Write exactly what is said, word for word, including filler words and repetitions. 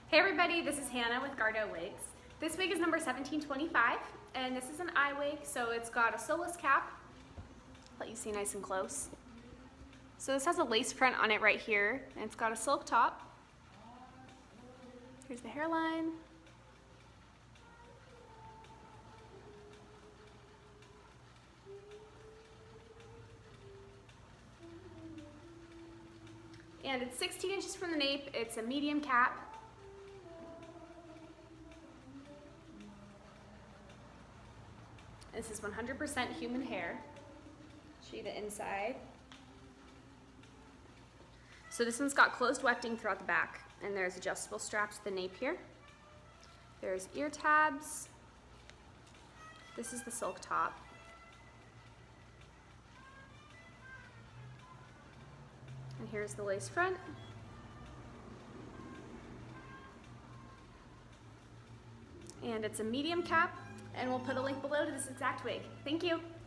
Hey everybody, this is Hannah with Gardeau Wigs. This wig is number seventeen twenty-five, and this is an eye wig, so it's got a sewless cap. Let you see nice and close. So this has a lace front on it right here, and it's got a silk top. Here's the hairline. And it's sixteen inches from the nape. It's a medium cap. This is one hundred percent human hair. Show you the inside. So this one's got closed wefting throughout the back, and there's adjustable straps to the nape here. There's ear tabs. This is the silk top. And here's the lace front. And it's a medium cap, and we'll put a link below to this exact wig. Thank you.